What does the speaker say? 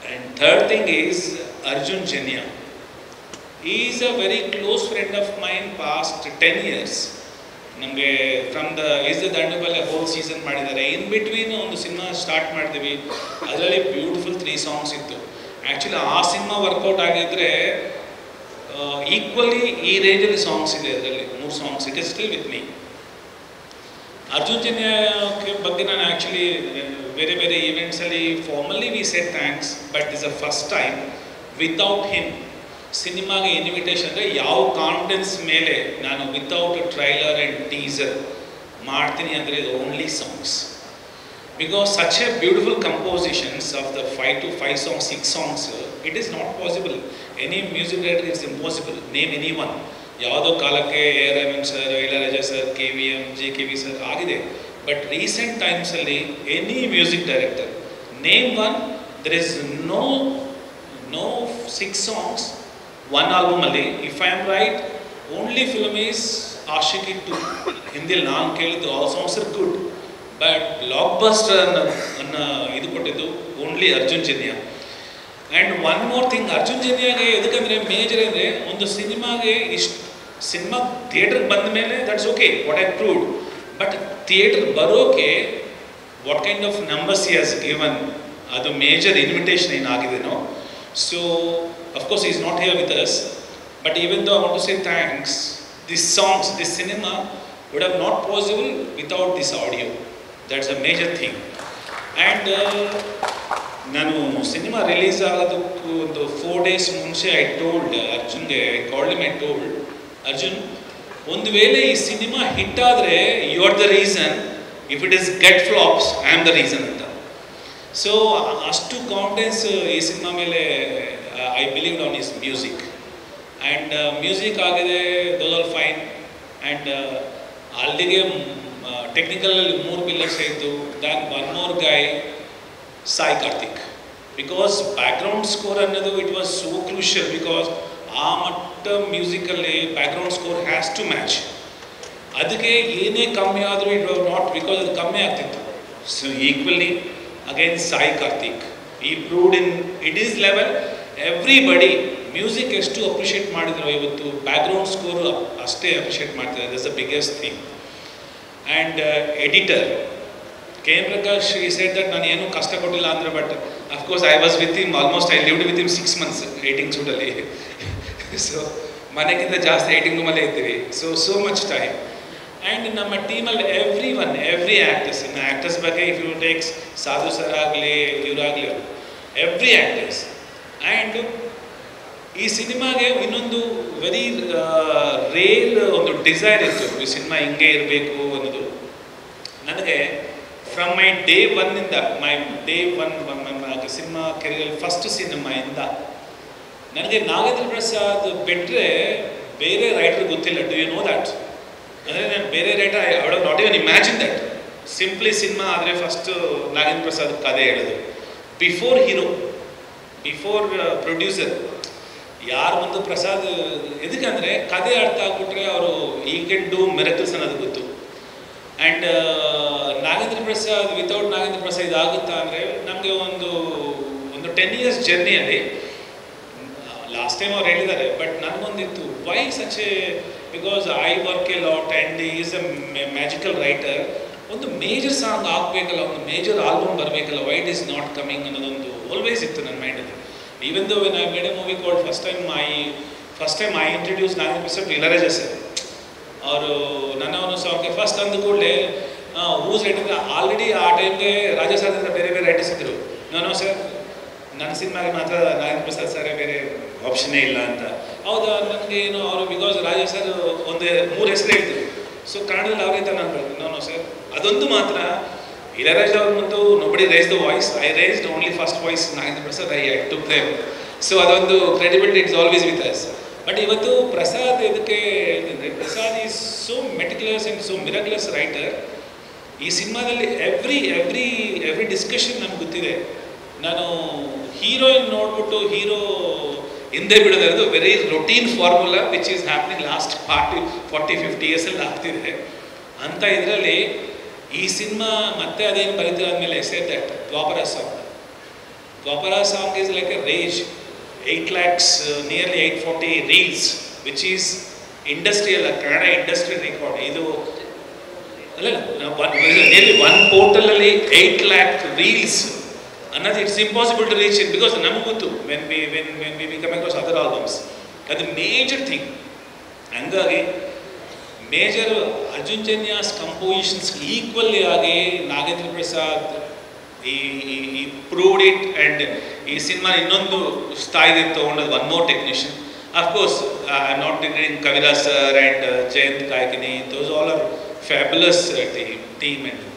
And third thing is Arjun Janya. He is a very close friend of mine past 10 years. ನಮಗೆ from the is the ದಂಡಬಲ್ಲ whole season ಮಾಡಿದ್ದಾರೆ. In between ಒಂದು cinema start ಮಾಡಿದ್ವಿ, ಅದರಲ್ಲಿ beautiful 3 songs ಇತ್ತು. Actually ಆ cinema work out ಆಗಿದ್ದರೆ equally ಈ ರೇಂಜಲ್ಲಿ ಸಾಂಗ್ಸ್ ಇದೆ ಅದರಲ್ಲಿ 3 songs. It is still with me. Arjun ಜನ್ಯಕ್ಕೆ ಬಗ್ಗೆ ನಾನು ಆ್ಯಕ್ಚುಲಿ ಬೇರೆ ಬೇರೆ ಈವೆಂಟ್ಸಲ್ಲಿ formally we said thanks, but is a first time without him ಸಿನಿಮಾಗೆ ಇನ್ವಿಟೇಷನ್ ಅಂದರೆ ಯಾವ ಕಾನ್ಫಿಡೆನ್ಸ್ ಮೇಲೆ ನಾನು ವಿತೌಟ್ ಟ್ರೈಲರ್ ಆ್ಯಂಡ್ ಟೀಸರ್ ಮಾಡ್ತೀನಿ ಅಂದರೆ ಇದು only songs. Because such a beautiful compositions of the 5 to 5 songs, 6 songs, it is not possible. Any music director it's impossible. Name any one. ಯಾವುದೋ ಕಾಲಕ್ಕೆ A Rahman sir, Ilaiyaraaja sir, KVM, JKV sir ಆಗಿದೆ. But recent ಟೈಮ್ಸಲ್ಲಿ any music director name one, there is no 6 songs one album ಅಲ್ಲಿ. If I am right, only film is Aashiqui 2. ಹಿಂದಿಯಲ್ಲಿ ನಾನು ಕೇಳಿದ್ದು all songs are good, but blockbuster ಅನ್ನ ಇದು ಕೊಟ್ಟಿದ್ದು only Arjun Janya. And one more thing, Arjun ಜನ್ಯಾಗೆ ಎದಕ್ಕಂದರೆ ಮೇಜರ್ ಅಂದರೆ ಒಂದು ಸಿನಿಮಾಗೆ ಸಿನಿಮಾ ಥಿಯೇಟ್ರಿಗೆ ಬಂದ ಮೇಲೆ that's okay, what I proved. But theatre ಬರೋಕೆ what kind of numbers he has given, ಅದು ಮೇಜರ್ ಇನ್ವಿಟೇಷನ್ ಏನಾಗಿದೆನೋ. So, of course, he is not here with us, but even though I want to say thanks, these songs, this cinema would have not possible without this audio. That's a major thing. And ನಾನು cinema release ಆಗೋದಕ್ಕೂ ಒಂದು 4 days ಮುಂಚೆ I told ಅರ್ಜುನ್ಗೆ, I called him, I told Arjun, ಒಂದು ವೇಳೆ ಈ cinema hit ಆದರೆ you are the reason, if it is get flops I am the reason ಅಂತ. ಸೊ ಅಷ್ಟು ಕಾನ್ಫಿಡೆನ್ಸ್ ಈ ಸಿನಿಮಾ ಮೇಲೆ I believed on his music. And music ಆಗಿದೆ, ದೋಸ್ ಆರ್ ಫೈನ್. ಆ್ಯಂಡ್ ಅಲ್ಲಿಗೆ ಟೆಕ್ನಿಕಲಲ್ಲಿ 3 ಪಿಲ್ಲರ್ಸ್ ಆಯಿತು. Then one more guy, Sai Karthik. Because background score ಅನ್ನೋದು it was so crucial, because ಆ ಮಟ್ಟ ಮ್ಯೂಸಿಕಲ್ಲಿ background score has to match. ಅದಕ್ಕೆ ಏನೇ ಕಮ್ಮಿ ಆದರೂ ಇಟ್ ವಾಸ್ ನಾಟ್, ಬಿಕಾಸ್ ಅದು ಕಮ್ಮಿ ಆಗ್ತಿತ್ತು. So equally again Sai Karthik, he proved in it is level. Everybody music ಎಷ್ಟು ಅಪ್ರಿಷಿಯೇಟ್ ಮಾಡಿದ್ರು ಇವತ್ತು, ಬ್ಯಾಕ್ಗ್ರೌಂಡ್ ಸ್ಕೋರ್ ಅಷ್ಟೇ ಅಪ್ರಿಷಿಯೇಟ್ ಮಾಡ್ತಾರೆ. That's the biggest thing. And editor KM Prakash, he said that ನಾನು ಏನೂ ಕಷ್ಟ ಕೊಟ್ಟಿಲ್ಲ ಅಂದರೆ, but of course I was with him, almost I lived with him 6 months editing ಶೂಟಲ್ಲಿ. ಸೊ ಮನೆಗಿಂತ ಜಾಸ್ತಿ ಏಟಿಂಗ್ ರೂಮಲ್ಲೇ ಇದ್ದೀವಿ. So much time. ಆ್ಯಂಡ್ ನಮ್ಮ ಟೀಮಲ್ಲಿ ಎವ್ರಿ ಆ್ಯಕ್ಟರ್ಸ್, ಇನ್ನು ಆ್ಯಕ್ಟರ್ಸ್ ಬಗ್ಗೆ if you takes Sadhu sir ಆಗಲಿ, ಇವರಾಗಲಿ, ಎವ್ರಿ ಆ್ಯಕ್ಟರ್ಸ್. ಆ್ಯಂಡ್ ಈ ಸಿನಿಮಾಗೆ ಇನ್ನೊಂದು ವೆರಿ ರೇರ್ ಒಂದು ಡಿಸೈರ್ ಇತ್ತು, ಈ ಸಿನಿಮಾ ಹಿಂಗೆ ಇರಬೇಕು ಅನ್ನೋದು. ನನಗೆ ಫ್ರಮ್ ಮೈ ಡೇ ಒನ್ನಿಂದ, ಸಿನಿಮಾ ಕೆರಿಯರ್ ಫಸ್ಟ್ ಸಿನಿಮಾಯಿಂದ ನನಗೆ ನಾಗೇಂದ್ರ ಪ್ರಸಾದ್ ಬಿಟ್ಟರೆ ಬೇರೆ ರೈಟರ್ ಗೊತ್ತಿಲ್ಲ. Do you know that? ಅಂದರೆ ನಾನು ಬೇರೆ writer I would not even imagine that. Simply cinema ಆದರೆ ಫಸ್ಟು ನಾಗೇಂದ್ರ ಪ್ರಸಾದ್ ಕಥೆ ಹೇಳೋದು, ಬಿಫೋರ್ ಹೀರೋ, ಬಿಫೋರ್ ಪ್ರೊಡ್ಯೂಸರ್. ಯಾರು ಒಂದು ಪ್ರಸಾದ್ ಎದಕ್ಕಂದರೆ ಕಥೆ ಅರ್ಥ ಆಗ್ಬಿಟ್ರೆ ಅವರು ಈ ಕ್ಯಾನ್ ಡೂ ಮಿರಕಲ್ಸ್ ಅನ್ನೋದು ಗೊತ್ತು. ಆ್ಯಂಡ್ ನಾಗೇಂದ್ರ ಪ್ರಸಾದ್, ವಿತೌಟ್ ನಾಗೇಂದ್ರ ಪ್ರಸಾದ್ ಇದಾಗುತ್ತಾ ಅಂದರೆ ನಮಗೆ ಒಂದು 10 years ಜರ್ನಿಯಲ್ಲಿ, ಲಾಸ್ಟ್ ಟೈಮ್ ಅವ್ರು ಹೇಳಿದ್ದಾರೆ, ಬಟ್ ನನಗೊಂದಿತ್ತು why such a, because I work a lot and is a magical writer. ಒಂದು ಮೇಜರ್ ಸಾಂಗ್ ಆಗಬೇಕಲ್ಲ, ಒಂದು ಮೇಜರ್ ಆಲ್ಬಮ್ ಬರಬೇಕಲ್ಲ, why it is not coming ಅನ್ನೋದೊಂದು ಆಲ್ವೇಸ್ ಇತ್ತು ನನ್ನ ಮೈಂಡಲ್ಲಿ. Even though when I made a movie called first time I introduce Nagendra Prasad Ilaiyaraaja sir. ಅವರು ನನ್ನವನು ಸಾಂಗ್ಗೆ ಫಸ್ಟ್ ಅಂದ ಕೂಡಲೇ ಹೂಸ್ ರೈಟರ್, ಆಲ್ರೆಡಿ ಆ ಟೈಮ್ಗೆ ರಾಜಾ ಸರ್ ಅಂತ ಬೇರೆ ರೈಟರ್ಸ್ ಇದ್ದರು. ನಾನು ಸರ್ ನನ್ನ ಸಿನಿಮಾಗೆ ಮಾತ್ರ ನಾಗೇಂದ್ರ ಪ್ರಸಾದ್ ಸರ್ ಬೇರೆ ಆಪ್ಷನ್ನೇ ಇಲ್ಲ ಅಂತ. ಹೌದಾ, ನನಗೆ ಏನು ಅವರು, ಬಿಕಾಸ್ ರಾಜಾ ಸರ್ ಒಂದು 3 ಹೆಸರು ಹೇಳ್ತಿದ್ರು. ಸೊ ಕನ್ನಡದಲ್ಲಿ ಅವ್ರಿಗೆ ನಾನು ಸರ್ ಅದೊಂದು ಮಾತ್ರ ಇಳಯರಾಜಾ ಅವ್ರ ಮತ್ತು nobody raise the voice, I raised only first voice Nagendra Prasad, I took them. So ಅದೊಂದು credibility it's always with us. But ಇವತ್ತು ಪ್ರಸಾದ್ ಇದಕ್ಕೆ ಹೇಳ್ತಿದ್ರೆ, Prasad is so meticulous and so miraculous writer. ಈ ಸಿನಿಮಾದಲ್ಲಿ ಎವ್ರಿ ಡಿಸ್ಕಷನ್ ನಮ್ಗೆ ಗೊತ್ತಿದೆ. ನಾನು ಹೀರೋಯಿನ್ ನೋಡ್ಬಿಟ್ಟು ಹೀರೋ ಹಿಂದೆ ಬಿಡೋದು very routine formula which is happening last 40-50 years ಆಗ್ತಿದೆ ಅಂತ. ಇದರಲ್ಲಿ ಈ ಸಿನಿಮಾ ಮತ್ತೆ ಅದೇನು ಬರೀತಿರೋ ಆದಮೇಲೆ say that Dwapara song Gopara song is like a rage. 8 lakhs, nearly 840 reels, which is industrial, Kannada industry record. Idu nearly one portal 8 lakh reels. Another, it's impossible to reach it because namagutu when we come across other albums. That's the major thing. Hangagi major Arjun Janya's compositions equally agi Nagendra Prasad he proved it, and ಈ ಸಿನಿಮಾ ಇನ್ನೊಂದು ಸ್ಥಾಯಿಗೆ ತಗೊಂಡದ್ದು one more technician. Of course, I'm not neglecting Kaviraj sir and Jayant Kaikini. Those all are fabulous team and